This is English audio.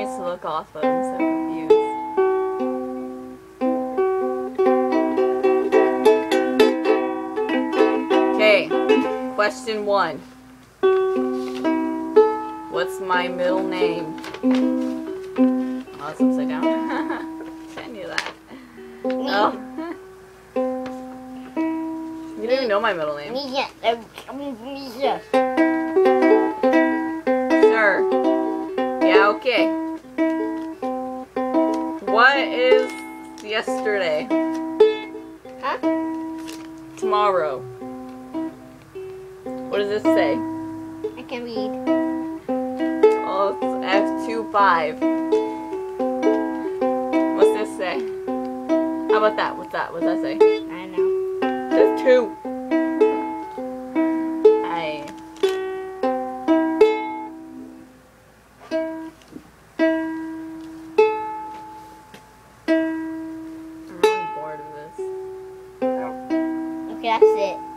eyes to look off of. I'm so confused. Okay, question 1. What's my middle name? Oh, it's upside down. I knew that. Oh. You don't even know my middle name. Sure. Yeah, okay. What is yesterday? Huh? Tomorrow. What does this say? I can read. Oh, it's F25. What's this say? How about that? What's that? What's that say? I don't know. It's 2. I. I'm really bored of this. Okay, that's it.